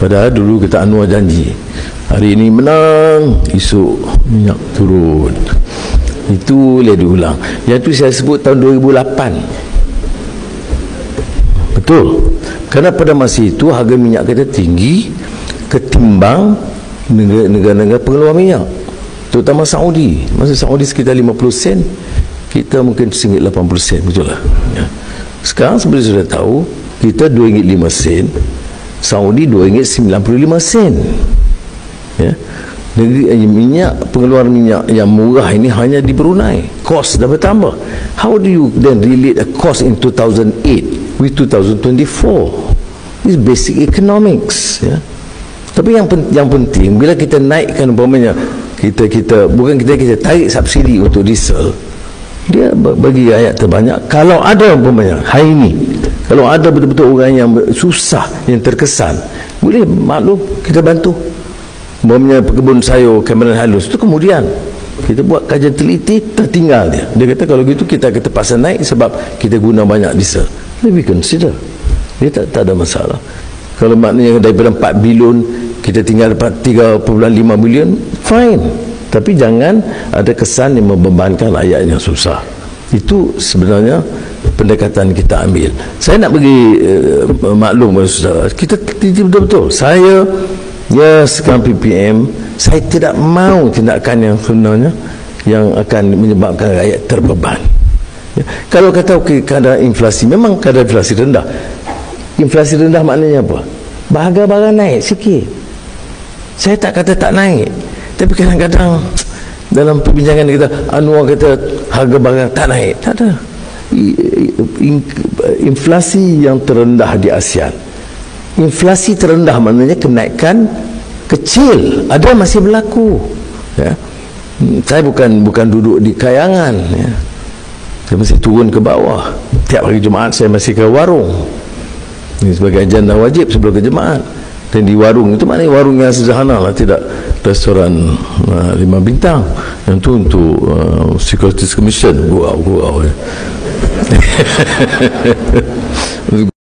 Padahal dulu kita Anwar janji hari ini menang, esok minyak turun. Itu boleh diulang. Yang tu saya sebut tahun 2008. Betul. Kerana pada masa itu harga minyak kita tinggi ketimbang negara-negara pengeluar minyak, terutama Saudi. Masa Saudi sekitar 50 sen, kita mungkin RM1.80, betul lah ya. Sekarang seperti sudah tahu, kita RM2.05, Saudi RM2.95 ya. Negeri minyak, pengeluaran minyak yang murah ini hanya di Brunei. Kos dah bertambah. How do you then relate a cost in 2008 with 2024? It's basic economics ya. Tapi yang penting bila kita naikkan umpamanya kita bukan kita tarik subsidi untuk diesel, dia bagi rakyat terbanyak. Kalau ada umpamanya hari ini, kalau ada betul-betul orang yang susah, yang terkesan, boleh maklum kita bantu. Umpamanya pekebun sayur Cameron Halus itu, kemudian kita buat kajian teliti, tertinggal dia kata kalau gitu kita terpaksa naik sebab kita guna banyak diesel. We consider dia tak ada masalah. Kalau maknanya daripada 4 bilion kita tinggal dapat 3.5 bilion, fine. Tapi jangan ada kesan yang membebankan rakyat yang susah. Itu sebenarnya pendekatan kita ambil. Saya nak bagi maklum kepada saudara, kita betul-betul, saya sekarang PPM, saya tidak mahu tindakan yang sebenarnya yang akan menyebabkan rakyat terbeban ya. Kalau kata okey, kadar inflasi, memang kadar inflasi rendah. Inflasi rendah maknanya apa? Harga barang naik sikit. Saya tak kata tak naik, tapi kadang-kadang dalam perbincangan kita, Anwar kata harga barang tak naik. Tak ada. Inflasi yang terendah di ASEAN. Inflasi terendah maknanya kenaikan kecil, ada masih berlaku ya. Saya bukan duduk di kayangan ya. Saya masih turun ke bawah. Tiap hari Jumaat saya masih ke warung. Ini sebagai agenda wajib sebelum ke Jumaat. Dan di warung itu maknanya warung yang sederhana lah, tidak restoran 5 bintang. Yang tu untuk Securities Commission, gurau ya.